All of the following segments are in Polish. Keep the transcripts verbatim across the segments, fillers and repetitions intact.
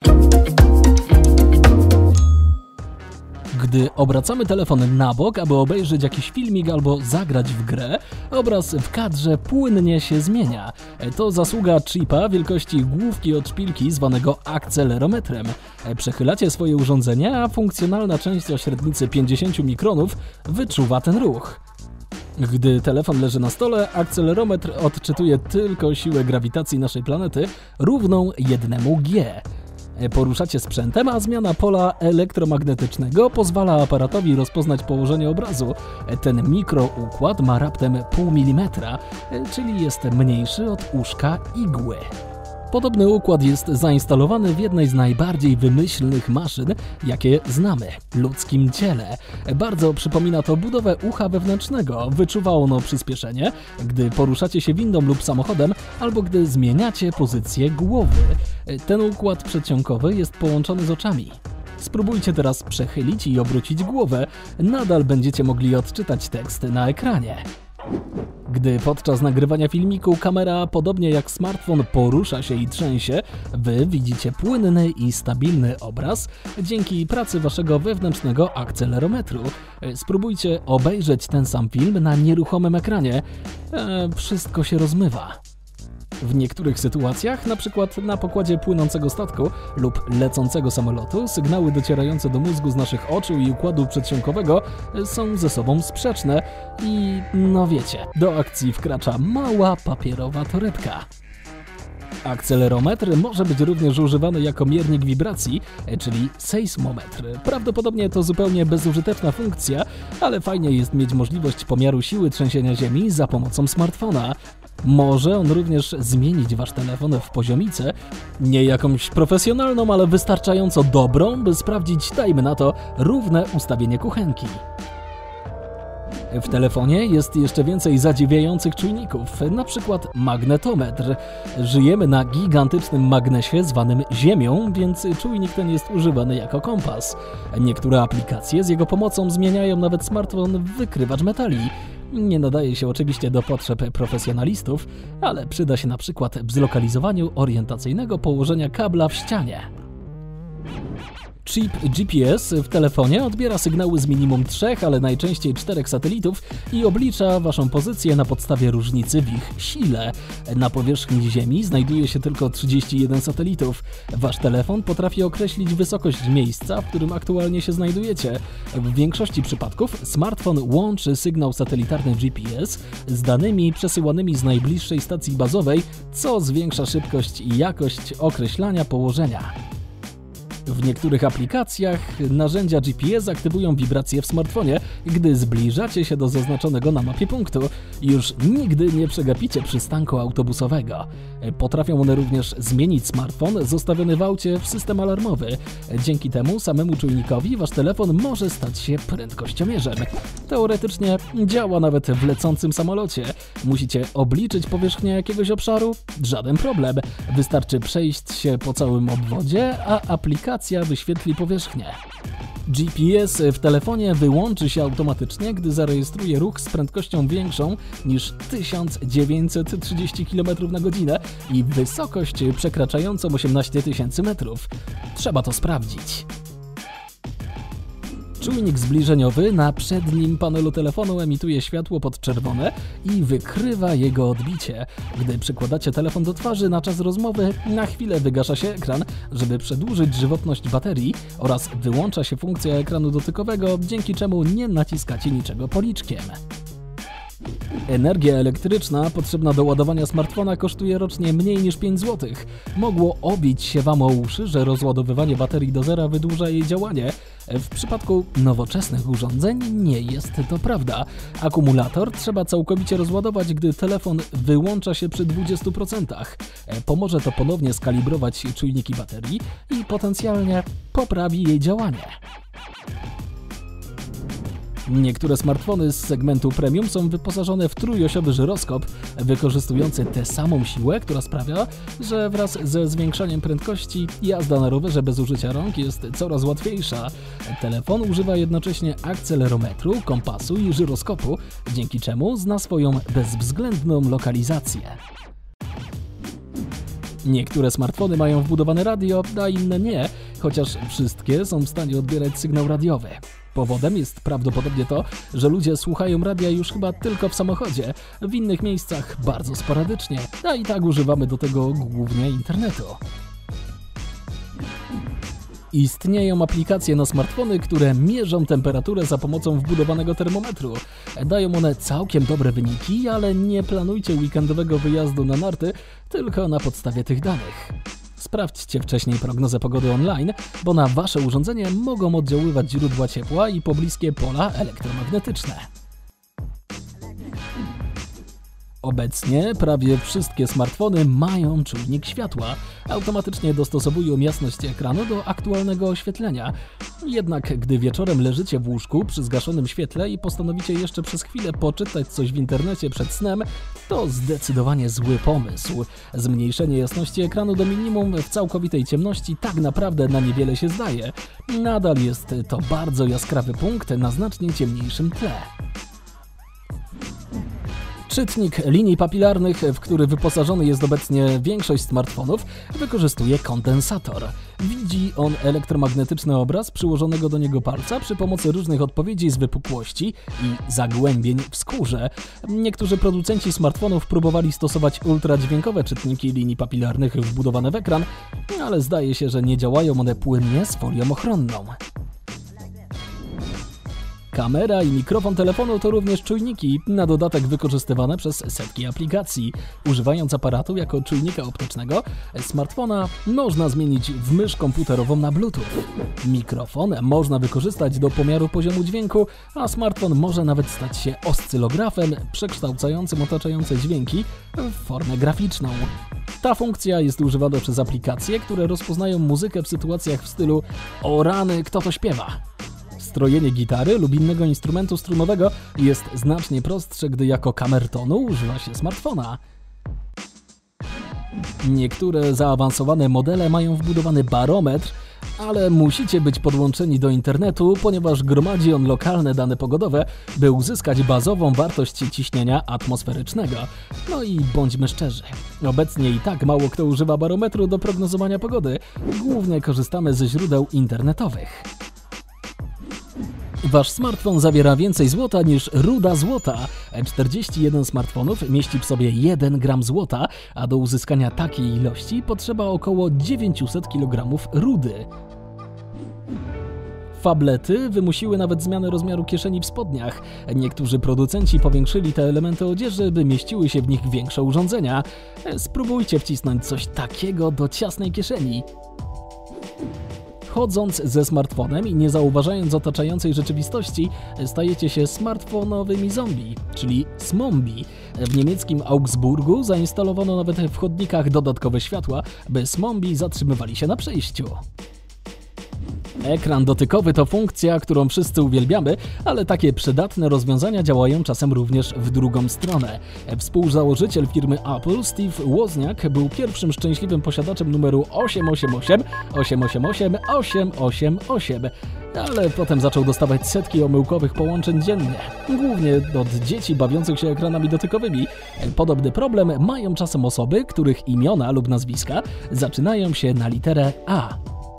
Gdy obracamy telefon na bok, aby obejrzeć jakiś filmik albo zagrać w grę, obraz w kadrze płynnie się zmienia. To zasługa chipa wielkości główki od szpilki zwanego akcelerometrem. Przechylacie swoje urządzenie, a funkcjonalna część o średnicy pięćdziesiąt mikronów wyczuwa ten ruch. Gdy telefon leży na stole, akcelerometr odczytuje tylko siłę grawitacji naszej planety równą jednemu G. Poruszacie sprzętem, a zmiana pola elektromagnetycznego pozwala aparatowi rozpoznać położenie obrazu. Ten mikroukład ma raptem pół milimetra, czyli jest mniejszy od uszka igły. Podobny układ jest zainstalowany w jednej z najbardziej wymyślnych maszyn, jakie znamy – ludzkim ciele. Bardzo przypomina to budowę ucha wewnętrznego. Wyczuwa ono przyspieszenie, gdy poruszacie się windą lub samochodem, albo gdy zmieniacie pozycję głowy. Ten układ przedsionkowy jest połączony z oczami. Spróbujcie teraz przechylić i obrócić głowę. Nadal będziecie mogli odczytać tekst na ekranie. Gdy podczas nagrywania filmiku kamera, podobnie jak smartfon, porusza się i trzęsie, wy widzicie płynny i stabilny obraz dzięki pracy waszego wewnętrznego akcelerometru. Spróbujcie obejrzeć ten sam film na nieruchomym ekranie. E, wszystko się rozmywa. W niektórych sytuacjach, np. na pokładzie płynącego statku lub lecącego samolotu, sygnały docierające do mózgu z naszych oczu i układu przedsionkowego są ze sobą sprzeczne i, no wiecie, do akcji wkracza mała papierowa torebka. Akcelerometr może być również używany jako miernik wibracji, czyli sejsmometr. Prawdopodobnie to zupełnie bezużyteczna funkcja, ale fajnie jest mieć możliwość pomiaru siły trzęsienia ziemi za pomocą smartfona. Może on również zmienić wasz telefon w poziomicę, nie jakąś profesjonalną, ale wystarczająco dobrą, by sprawdzić, dajmy na to, równe ustawienie kuchenki. W telefonie jest jeszcze więcej zadziwiających czujników, na przykład magnetometr. Żyjemy na gigantycznym magnesie zwanym Ziemią, więc czujnik ten jest używany jako kompas. Niektóre aplikacje z jego pomocą zmieniają nawet smartfon w wykrywacz metali. Nie nadaje się oczywiście do potrzeb profesjonalistów, ale przyda się na przykład w zlokalizowaniu orientacyjnego położenia kabla w ścianie. Chip G P S w telefonie odbiera sygnały z minimum trzech, ale najczęściej czterech satelitów i oblicza waszą pozycję na podstawie różnicy w ich sile. Na powierzchni Ziemi znajduje się tylko trzydzieści jeden satelitów. Wasz telefon potrafi określić wysokość miejsca, w którym aktualnie się znajdujecie. W większości przypadków smartfon łączy sygnał satelitarny G P S z danymi przesyłanymi z najbliższej stacji bazowej, co zwiększa szybkość i jakość określania położenia. W niektórych aplikacjach narzędzia G P S aktywują wibracje w smartfonie, gdy zbliżacie się do zaznaczonego na mapie punktu. Już nigdy nie przegapicie przystanku autobusowego. Potrafią one również zmienić smartfon zostawiony w aucie w system alarmowy. Dzięki temu samemu czujnikowi wasz telefon może stać się prędkościomierzem. Teoretycznie działa nawet w lecącym samolocie. Musicie obliczyć powierzchnię jakiegoś obszaru? Żaden problem. Wystarczy przejść się po całym obwodzie, a aplikacja wyświetli powierzchnię. G P S w telefonie wyłączy się automatycznie, gdy zarejestruje ruch z prędkością większą niż tysiąc dziewięćset trzydzieści kilometrów na godzinę i wysokość przekraczającą osiemnaście tysięcy metrów. Trzeba to sprawdzić. Czujnik zbliżeniowy na przednim panelu telefonu emituje światło podczerwone i wykrywa jego odbicie. Gdy przykładacie telefon do twarzy na czas rozmowy, na chwilę wygasza się ekran, żeby przedłużyć żywotność baterii, oraz wyłącza się funkcja ekranu dotykowego, dzięki czemu nie naciskacie niczego policzkiem. Energia elektryczna potrzebna do ładowania smartfona kosztuje rocznie mniej niż pięć złotych. Mogło obić się wam o uszy, że rozładowywanie baterii do zera wydłuża jej działanie. W przypadku nowoczesnych urządzeń nie jest to prawda. Akumulator trzeba całkowicie rozładować, gdy telefon wyłącza się przy dwudziestu procentach. Pomoże to ponownie skalibrować czujniki baterii i potencjalnie poprawi jej działanie. Niektóre smartfony z segmentu premium są wyposażone w trójosiowy żyroskop, wykorzystujący tę samą siłę, która sprawia, że wraz ze zwiększaniem prędkości jazda na rowerze bez użycia rąk jest coraz łatwiejsza. Telefon używa jednocześnie akcelerometru, kompasu i żyroskopu, dzięki czemu zna swoją bezwzględną lokalizację. Niektóre smartfony mają wbudowane radio, a inne nie, chociaż wszystkie są w stanie odbierać sygnał radiowy. Powodem jest prawdopodobnie to, że ludzie słuchają radia już chyba tylko w samochodzie, w innych miejscach bardzo sporadycznie, a i tak używamy do tego głównie internetu. Istnieją aplikacje na smartfony, które mierzą temperaturę za pomocą wbudowanego termometru. Dają one całkiem dobre wyniki, ale nie planujcie weekendowego wyjazdu na narty tylko na podstawie tych danych. Sprawdźcie wcześniej prognozę pogody online, bo na wasze urządzenie mogą oddziaływać źródła ciepła i pobliskie pola elektromagnetyczne. Obecnie prawie wszystkie smartfony mają czujnik światła. Automatycznie dostosowują jasność ekranu do aktualnego oświetlenia. Jednak gdy wieczorem leżycie w łóżku przy zgaszonym świetle i postanowicie jeszcze przez chwilę poczytać coś w internecie przed snem, to zdecydowanie zły pomysł. Zmniejszenie jasności ekranu do minimum w całkowitej ciemności tak naprawdę na niewiele się zdaje. Nadal jest to bardzo jaskrawy punkt na znacznie ciemniejszym tle. Czytnik linii papilarnych, w który wyposażony jest obecnie większość smartfonów, wykorzystuje kondensator. Widzi on elektromagnetyczny obraz przyłożonego do niego palca przy pomocy różnych odpowiedzi z wypukłości i zagłębień w skórze. Niektórzy producenci smartfonów próbowali stosować ultradźwiękowe czytniki linii papilarnych wbudowane w ekran, ale zdaje się, że nie działają one płynnie z folią ochronną. Kamera i mikrofon telefonu to również czujniki, na dodatek wykorzystywane przez setki aplikacji. Używając aparatu jako czujnika optycznego, smartfona można zmienić w mysz komputerową na Bluetooth. Mikrofon można wykorzystać do pomiaru poziomu dźwięku, a smartfon może nawet stać się oscylografem przekształcającym otaczające dźwięki w formę graficzną. Ta funkcja jest używana przez aplikacje, które rozpoznają muzykę w sytuacjach w stylu „O rany, kto to śpiewa?”. Strojenie gitary lub innego instrumentu strunowego jest znacznie prostsze, gdy jako kamertonu używa się smartfona. Niektóre zaawansowane modele mają wbudowany barometr, ale musicie być podłączeni do internetu, ponieważ gromadzi on lokalne dane pogodowe, by uzyskać bazową wartość ciśnienia atmosferycznego. No i bądźmy szczerzy, obecnie i tak mało kto używa barometru do prognozowania pogody, głównie korzystamy ze źródeł internetowych. Wasz smartfon zawiera więcej złota niż ruda złota. czterdzieści jeden smartfonów mieści w sobie jeden gram złota, a do uzyskania takiej ilości potrzeba około dziewięćset kilogramów rudy. Fablety wymusiły nawet zmianę rozmiaru kieszeni w spodniach. Niektórzy producenci powiększyli te elementy odzieży, by mieściły się w nich większe urządzenia. Spróbujcie wcisnąć coś takiego do ciasnej kieszeni. Chodząc ze smartfonem i nie zauważając otaczającej rzeczywistości, stajecie się smartfonowymi zombie, czyli smombie. W niemieckim Augsburgu zainstalowano nawet w chodnikach dodatkowe światła, by smombie zatrzymywali się na przejściu. Ekran dotykowy to funkcja, którą wszyscy uwielbiamy, ale takie przydatne rozwiązania działają czasem również w drugą stronę. Współzałożyciel firmy Apple, Steve Wozniak, był pierwszym szczęśliwym posiadaczem numeru osiem osiem osiem osiem osiem osiem osiem osiem osiem, ale potem zaczął dostawać setki omyłkowych połączeń dziennie, głównie od dzieci bawiących się ekranami dotykowymi. Podobny problem mają czasem osoby, których imiona lub nazwiska zaczynają się na literę A.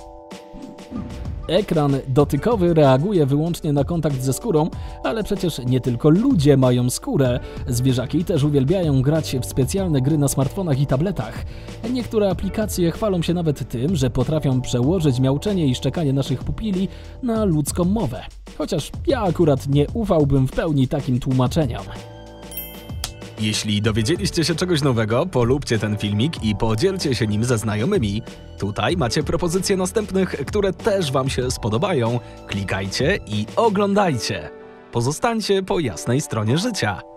Ekran dotykowy reaguje wyłącznie na kontakt ze skórą, ale przecież nie tylko ludzie mają skórę. Zwierzaki też uwielbiają grać w specjalne gry na smartfonach i tabletach. Niektóre aplikacje chwalą się nawet tym, że potrafią przełożyć miauczenie i szczekanie naszych pupili na ludzką mowę. Chociaż ja akurat nie ufałbym w pełni takim tłumaczeniom. Jeśli dowiedzieliście się czegoś nowego, polubcie ten filmik i podzielcie się nim ze znajomymi. Tutaj macie propozycje następnych, które też Wam się spodobają. Klikajcie i oglądajcie. Pozostańcie po jasnej stronie życia.